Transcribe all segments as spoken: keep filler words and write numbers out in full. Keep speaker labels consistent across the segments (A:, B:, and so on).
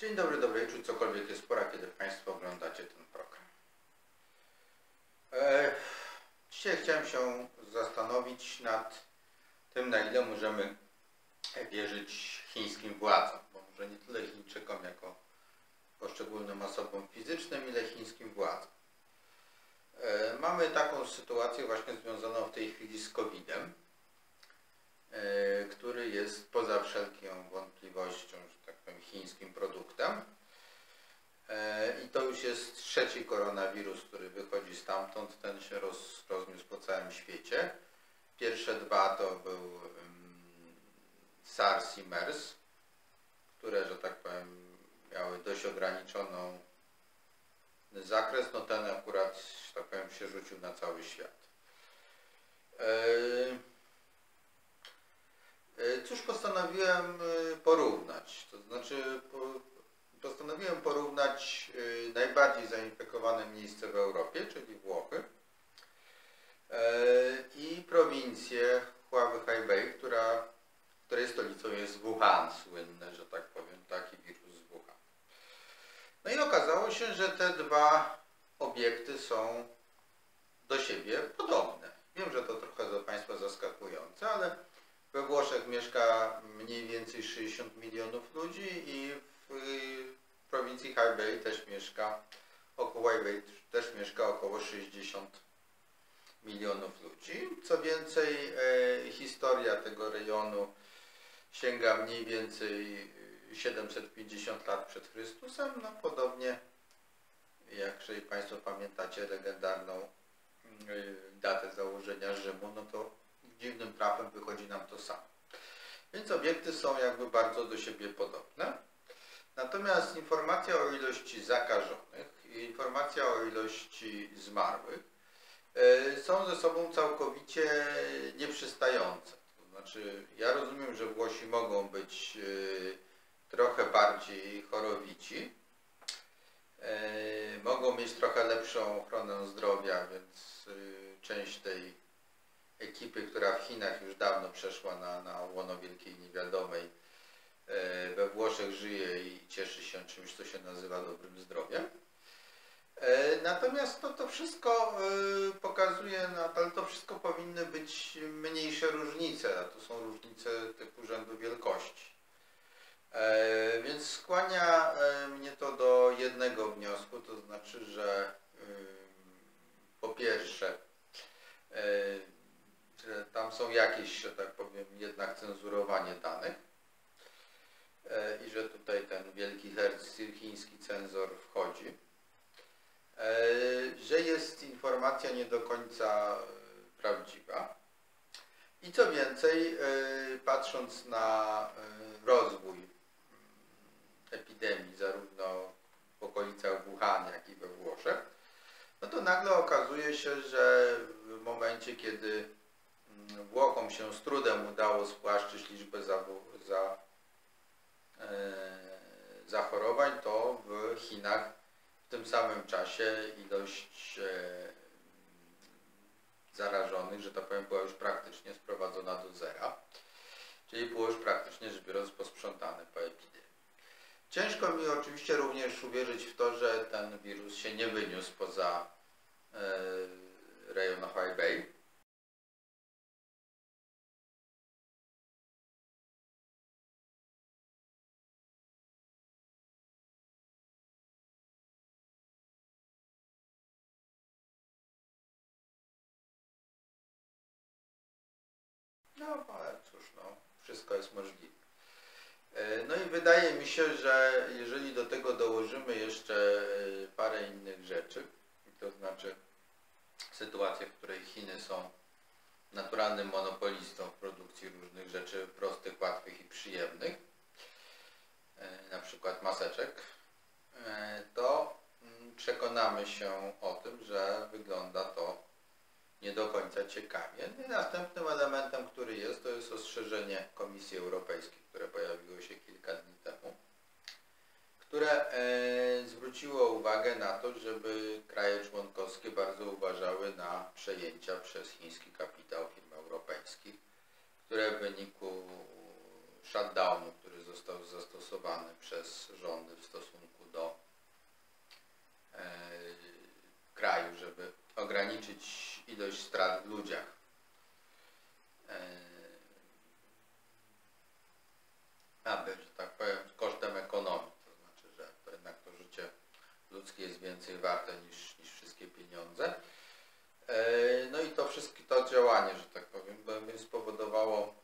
A: Dzień dobry, dobry wieczór, cokolwiek jest pora, kiedy Państwo oglądacie ten program. E, dzisiaj chciałem się zastanowić nad tym, na ile możemy wierzyć chińskim władzom, bo może nie tyle Chińczykom jako poszczególnym osobom fizycznym, ile chińskim władzom. E, mamy taką sytuację właśnie związaną w tej chwili z kowidem, e, który jest poza wszelką wątpliwością, że tak powiem, chińskim produktem. I to już jest trzeci koronawirus, który wychodzi stamtąd. Ten się roz, rozniósł po całym świecie. Pierwsze dwa to był um, SARS i MERS, które, że tak powiem, miały dość ograniczony zakres. No ten akurat, że tak powiem, się rzucił na cały świat. Cóż postanowiłem porównać? To znaczy, postanowiłem porównać najbardziej zainfekowane miejsce w Europie, czyli Włochy, i prowincję Huawei, która, której stolicą jest Wuhan, słynne, że tak powiem, taki wirus z Wuhan. No i okazało się, że te dwa obiekty są do siebie podobne. Wiem, że to trochę dla Państwa zaskakujące, ale we Włoszech mieszka mniej więcej sześćdziesiąt milionów ludzi i w prowincji Hebei też mieszka około Hebei też mieszka około sześćdziesiąt milionów ludzi. Co więcej, e, historia tego rejonu sięga mniej więcej siedemset pięćdziesiąt lat przed Chrystusem. No podobnie, jak jeżeli Państwo pamiętacie legendarną e, datę założenia Rzymu, no to dziwnym trafem wychodzi nam to samo. Więc obiekty są jakby bardzo do siebie podobne. Natomiast informacja o ilości zakażonych i informacja o ilości zmarłych są ze sobą całkowicie nieprzystające. To znaczy, ja rozumiem, że Włosi mogą być trochę bardziej chorowici, mogą mieć trochę lepszą ochronę zdrowia, więc część tej ekipy, która w Chinach już dawno przeszła na, na łono wielkiej niewiadomej, we Włoszech żyje i cieszy się czymś, co się nazywa dobrym zdrowiem. Natomiast to, to wszystko pokazuje, ale to wszystko powinny być mniejsze różnice, a to są różnice typu rzędu wielkości. Więc skłania mnie to do jednego wniosku, to znaczy, że po pierwsze, że tam są jakieś, że tak powiem, jednak cenzurowanie danych i że tutaj ten wielki herc chiński cenzor wchodzi, że jest informacja nie do końca prawdziwa i co więcej, patrząc na rozwój epidemii zarówno w okolicach Wuhan, jak i we Włoszech, no to nagle okazuje się, że w momencie, kiedy Włochom się z trudem udało spłaszczyć liczbę za, za, e, zachorowań, to w Chinach w tym samym czasie ilość e, zarażonych, że tak powiem, była już praktycznie sprowadzona do zera, czyli było już praktycznie rzecz biorąc posprzątane po epidemii. Ciężko mi oczywiście również uwierzyć w to, że ten wirus się nie wyniósł poza e, rejon Hebei. No, ale cóż, no, wszystko jest możliwe. No i wydaje mi się, że jeżeli do tego dołożymy jeszcze parę innych rzeczy, to znaczy sytuację, w której Chiny są naturalnym monopolistą w produkcji różnych rzeczy prostych, łatwych i przyjemnych, na przykład maseczek, to przekonamy się o tym, że wygląda to nie do końca ciekawie. I następnym elementem, który jest, to jest ostrzeżenie Komisji Europejskiej, które pojawiło się kilka dni temu, które e, zwróciło uwagę na to, żeby kraje członkowskie bardzo uważały na przejęcia przez chiński kapitał firm europejskich, które w wyniku shutdownu, który został zastosowany przez rządy w stosunku do e, kraju, żeby ograniczyć ilość strat w ludziach. E, aby, że tak powiem, kosztem ekonomii, to znaczy, że to jednak to życie ludzkie jest więcej warte niż, niż wszystkie pieniądze. No i to wszystkie to działanie, że tak powiem, spowodowało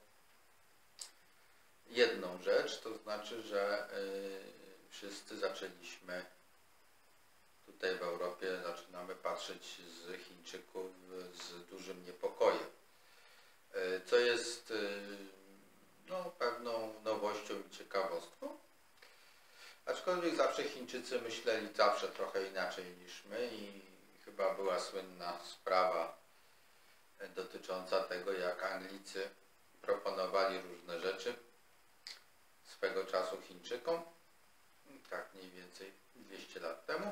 A: jedną rzecz, to znaczy, że wszyscy zaczęliśmy tutaj w Europie, zaczynamy patrzeć z Chińczyków z dużym niepokojem, co jest no, pewną nowością i ciekawostką. Aczkolwiek zawsze Chińczycy myśleli zawsze trochę inaczej niż my i chyba była słynna sprawa dotycząca tego, jak Anglicy proponowali różne rzeczy swego czasu Chińczykom, tak mniej więcej dwieście lat temu.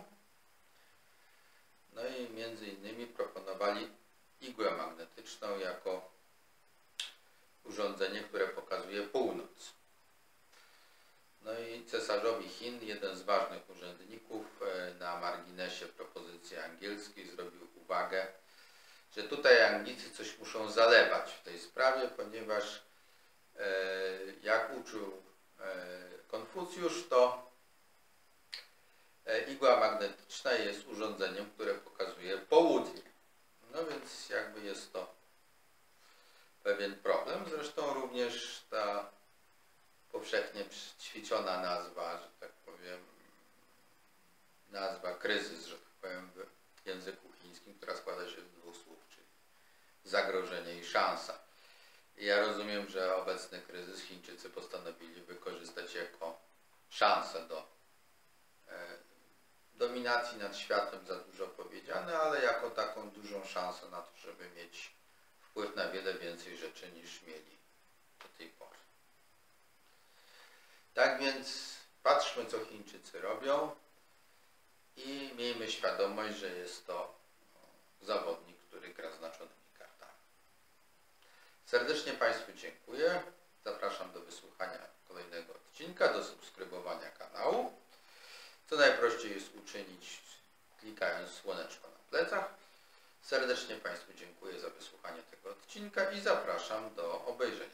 A: No i między innymi proponowali igłę magnetyczną jako urządzenie, które pokazuje północ. No i cesarzowi Chin, jeden z ważnych urzędników na marginesie propozycji angielskiej zrobił uwagę, że tutaj Anglicy coś muszą zalewać w tej sprawie, ponieważ jak uczył Konfucjusz, to igła magnetyczna jest urządzeniem, które pokazuje południe. No więc jakby jest to pewien problem. Zresztą również ta powszechnie ćwiczona nazwa, że tak powiem, nazwa kryzys, że tak powiem, w języku chińskim, która składa się z dwóch słów, czyli zagrożenie i szansa. I ja rozumiem, że obecny kryzys Chińczycy postanowili wykorzystać jako szansę do e, dominacji nad światem, za dużo powiedziane, ale jako taką dużą szansę na to, żeby mieć wpływ na wiele więcej rzeczy niż mieli do tej pory. Tak więc patrzmy, co Chińczycy robią i miejmy świadomość, że jest to zawodnik, który gra znaczonymi kartami. Serdecznie Państwu dziękuję. Zapraszam do wysłuchania kolejnego odcinka, do subskrybowania kanału. Co najprościej jest uczynić, klikając słoneczko na plecach. Serdecznie Państwu dziękuję za wysłuchanie tego odcinka i zapraszam do obejrzenia.